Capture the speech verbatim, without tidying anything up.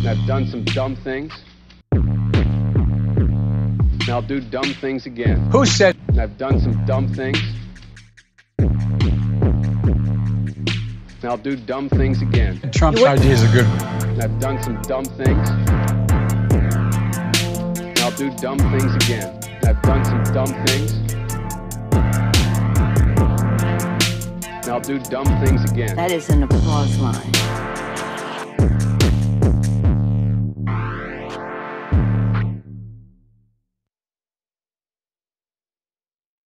And I've done some dumb things. And I'll do dumb things again. Who said? And I've done some dumb things. And I'll do dumb things again. Trump's idea is a good one. And I've done some dumb things. And I'll do dumb things again. And I've done some dumb things. And I'll do dumb things again. That is an applause line.